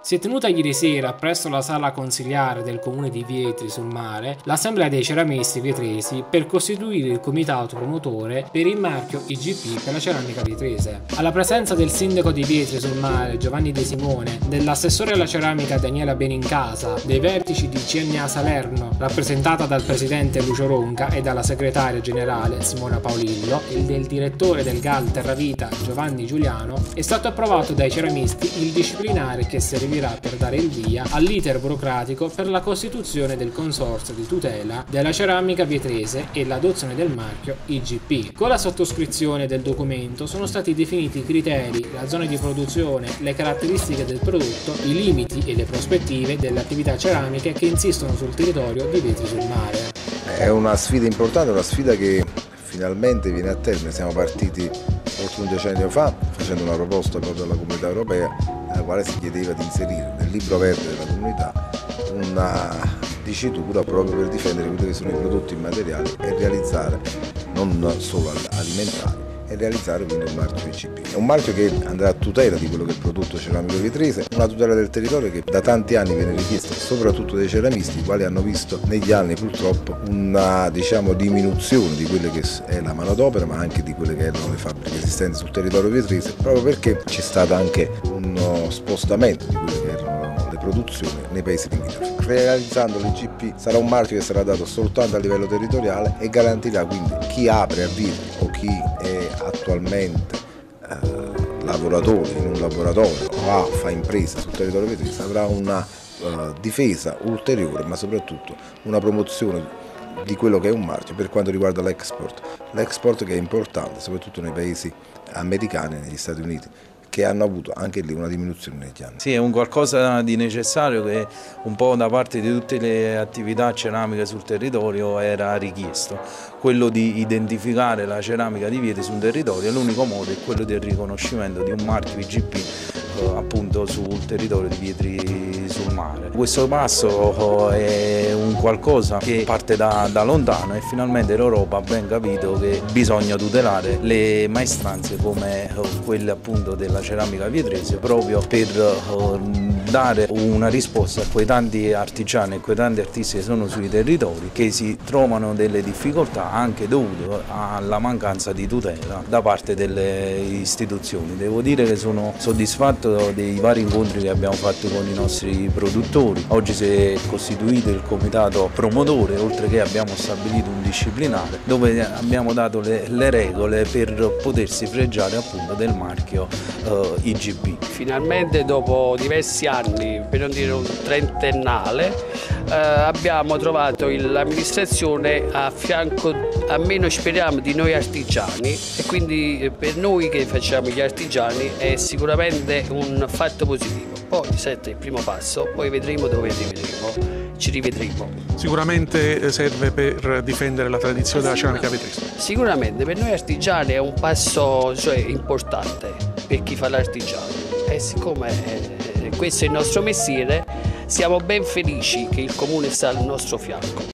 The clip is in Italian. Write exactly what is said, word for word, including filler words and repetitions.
Si è tenuta ieri sera presso la sala consiliare del comune di Vietri sul Mare l'assemblea dei ceramisti vietresi per costituire il comitato promotore per il marchio I G P per la ceramica vietrese. Alla presenza del sindaco di Vietri sul Mare Giovanni De Simone, dell'assessore alla ceramica Daniela Benincasa, dei vertici di C N A Salerno rappresentata dal presidente Lucio Ronca e dalla segretaria generale Simona Paolillo e del direttore del G A L Terravita Giovanni Giuliano, è stato approvato dai ceramisti il disciplinare che servirà per dare il via all'iter burocratico per la costituzione del consorzio di tutela della ceramica vietrese e l'adozione del marchio I G P. Con la sottoscrizione del documento sono stati definiti i criteri, la zona di produzione, le caratteristiche del prodotto, i limiti e le prospettive delle attività ceramiche che insistono sul territorio di Vietri sul Mare. È una sfida importante, una sfida che finalmente viene a termine. Siamo partiti oltre un decennio fa facendo una proposta proprio alla Comunità Europea nella quale si chiedeva di inserire nel libro verde della comunità una dicitura proprio per difendere quelli che sono i prodotti immateriali e realizzare, non solo alimentari, e realizzare quindi un marchio I G P. È un marchio che andrà a tutela di quello che è il prodotto ceramico vietrese, una tutela del territorio che da tanti anni viene richiesta soprattutto dai ceramisti, i quali hanno visto negli anni purtroppo una diciamo, diminuzione di quelle che è la manodopera, ma anche di quelle che erano le fabbriche esistenti sul territorio vietrese, proprio perché c'è stato anche uno spostamento di quelle che erano le produzioni nei paesi limitrofi. Realizzando l'I G P sarà un marchio che sarà dato soltanto a livello territoriale e garantirà quindi chi apre a Vietri o chi è attualmente eh, lavoratore in un laboratorio o fa impresa sul territorio vietrese avrà una eh, difesa ulteriore, ma soprattutto una promozione di quello che è un marchio per quanto riguarda l'export. L'export che è importante soprattutto nei paesi americani e negli Stati Uniti, che hanno avuto anche lì una diminuzione negli anni. Sì, è un qualcosa di necessario che un po' da parte di tutte le attività ceramiche sul territorio era richiesto. Quello di identificare la ceramica di Vietri sul territorio, l'unico modo è quello del riconoscimento di un marchio I G P eh, appunto sul territorio di Vietri sul Mare. Questo passo è un qualcosa che parte da, da lontano e finalmente l'Europa ha ben capito che bisogna tutelare le maestranze come quelle appunto della ceramica vietrese proprio per dare una risposta a quei tanti artigiani e quei tanti artisti che sono sui territori che si trovano delle difficoltà anche dovute alla mancanza di tutela da parte delle istituzioni. Devo dire che sono soddisfatto dei vari incontri che abbiamo fatto con i nostri produttori. Oggi si è costituito il comitato promotore, oltre che abbiamo stabilito un disciplinare dove abbiamo dato le, le regole per potersi fregiare appunto del marchio uh, I G P. Finalmente dopo diversi anni, per non dire un trentennale, eh, abbiamo trovato l'amministrazione a fianco, almeno speriamo, di noi artigiani, e quindi per noi che facciamo gli artigiani è sicuramente un fatto positivo. Poi questo è il primo passo, poi vedremo dove arriveremo. Ci rivedremo. Sicuramente serve per difendere la tradizione della ceramica vietrese. Sicuramente per noi artigiani è un passo cioè, importante per chi fa l'artigiano e siccome eh, questo è il nostro mestiere siamo ben felici che il comune sta al nostro fianco.